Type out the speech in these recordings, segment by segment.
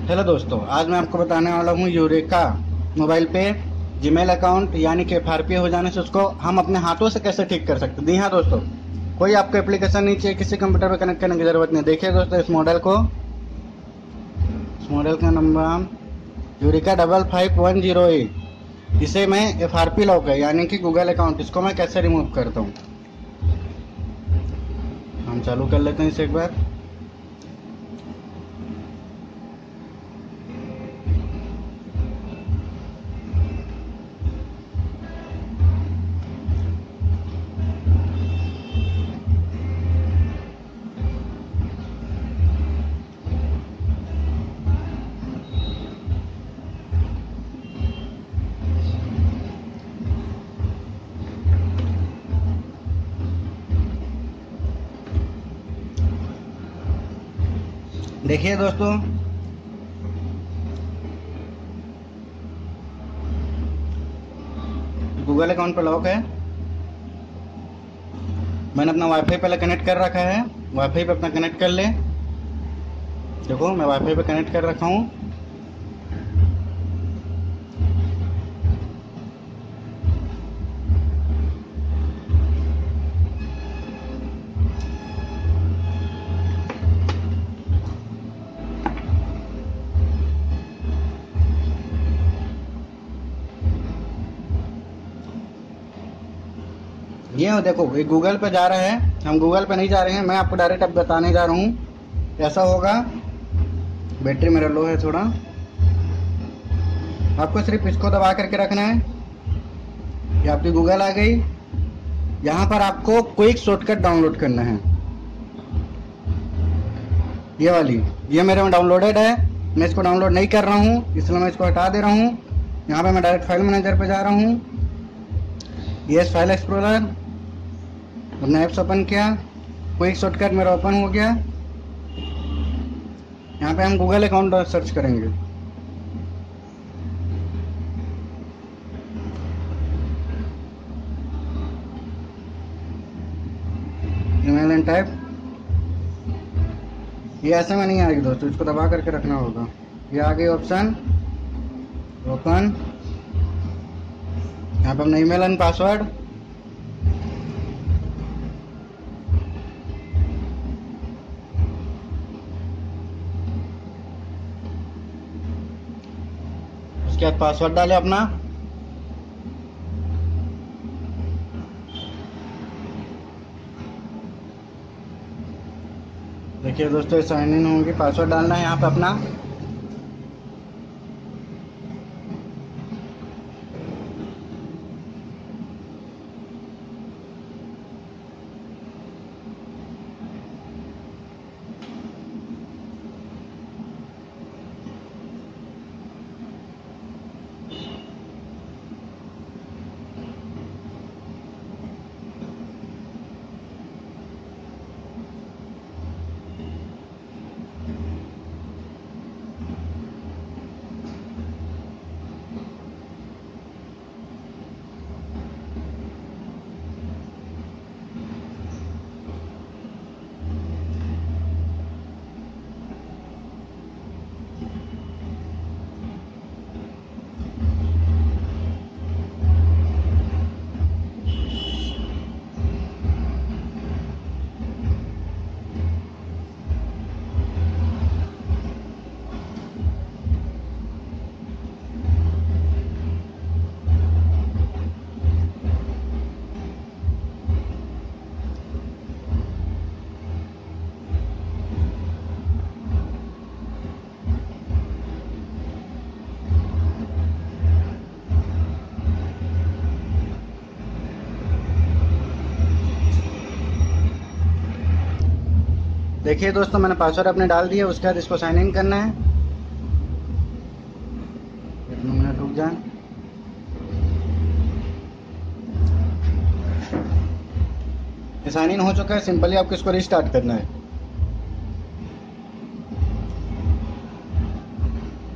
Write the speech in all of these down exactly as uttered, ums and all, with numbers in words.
Hello दोस्तों, आज मैं आपको बताने वाला हूँ यूरेका मोबाइल पे जीमेल अकाउंट यानी कि एफ आर पी हो जाने से उसको हम अपने हाथों से कैसे ठीक कर सकते हैं। जी हाँ दोस्तों, कोई आपको एप्लीकेशन नहीं चाहिए, किसी कंप्यूटर पे कनेक्ट करने की ज़रूरत नहीं। देखिए दोस्तों, इस मॉडल को इस मॉडल का number Eureka double five one zero eight. इसे मैं एफ आर पी लॉक है यानी कि गूगल अकाउंट, इसको मैं कैसे रिमूव करता हूँ। हम चालू कर लेते हैं इसे एक बार। देखिए दोस्तों, गूगल अकाउंट पर लॉक है। मैंने अपना वाईफाई पहले कनेक्ट कर रखा है। वाईफाई पे अपना कनेक्ट कर ले। देखो, मैं वाईफाई पे कनेक्ट कर रखा हूँ। ये हो, देखो ये गूगल पे जा रहा है। हम गूगल पे नहीं जा रहे हैं, मैं आपको डायरेक्ट अब बताने जा रहा हूँ कैसा होगा। बैटरी मेरा लो है थोड़ा। आपको सिर्फ इसको दबा करके रखना है। ये आपकी गूगल आ गई। यहाँ पर आपको क्विक शॉर्टकट डाउनलोड करना है। ये वाली, ये मेरे में डाउनलोडेड है। मैं इसको डाउनलोड नहीं कर रहा हूँ, इसलिए मैं इसको हटा दे रहा हूँ। यहाँ पे मैं डायरेक्ट फाइल मैनेजर पे जा रहा हूँ। ये फाइल एक्सप्लोरर, अपना ऐप्स ओपन किया। क्विक शॉर्टकट मेरा ओपन हो गया। यहाँ पे हम गूगल अकाउंट सर्च करेंगे। ईमेल एंड टाइप, ये ऐसे में नहीं आएगी दोस्तों, इसको दबा करके रखना होगा। ये आ गई ऑप्शन ओपन। यहाँ पे अपना ईमेल एंड पासवर्ड, उसके बाद पासवर्ड डालें अपना। देखिए दोस्तों, साइन इन होंगे, पासवर्ड डालना है यहाँ पे अपना। देखिए दोस्तों, मैंने पासवर्ड अपने डाल दिया। उसके बाद इसको साइन इन करना है। एक मिनट रुक जाए। ये साइन इन हो चुका है। सिंपली आपको इसको रिस्टार्ट करना है।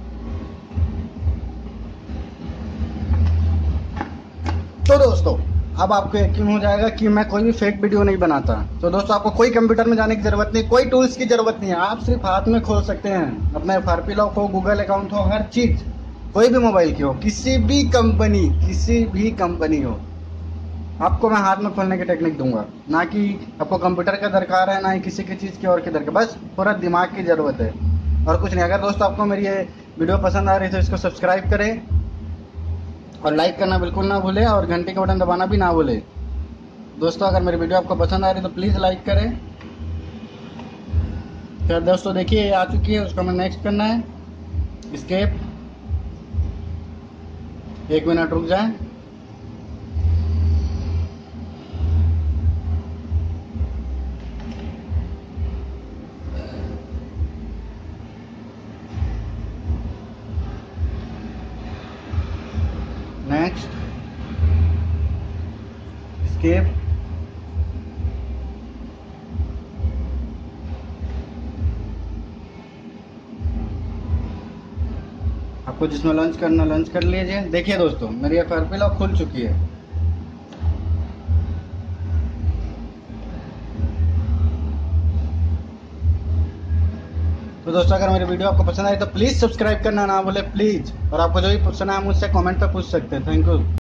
तो दोस्तों, अब आपको यकीन हो जाएगा कि मैं कोई भी फेक वीडियो नहीं बनाता। तो दोस्तों आपको कोई कंप्यूटर में जाने की जरूरत नहीं, कोई टूल्स की जरूरत नहीं है, आप सिर्फ हाथ में खोल सकते हैं अपना एफ आर पी लॉक हो, गूगल अकाउंट हो, हर चीज, कोई भी मोबाइल की हो, किसी भी कंपनी किसी भी कंपनी हो, आपको मैं हाथ में खोलने की टेक्निक दूंगा। ना कि आपको कंप्यूटर का दरकार है, ना ही किसी की चीज की और की दरकार, बस पूरा दिमाग की जरूरत है और कुछ नहीं। अगर दोस्तों आपको मेरी ये वीडियो पसंद आ रही है तो इसको सब्सक्राइब करें और लाइक करना बिल्कुल ना भूले और घंटे का बटन दबाना भी ना भूले। दोस्तों अगर मेरी वीडियो आपको पसंद आ रही है तो प्लीज़ लाइक करें। फिर दोस्तों देखिए ये आ चुकी है, उसको हमें नेक्स्ट करना है, एस्केप। एक मिनट रुक जाए। नेक्स्ट, एस्केप, आपको जिसमें लॉन्च करना लॉन्च कर लीजिए। देखिए दोस्तों मेरी एफ आर पी लॉक खुल चुकी है। तो दोस्तों अगर मेरी वीडियो आपको पसंद आई तो प्लीज़ सब्सक्राइब करना ना भूले प्लीज़, और आपको जो भी पूछना है मुझसे कमेंट पे पूछ सकते हैं। Thank you.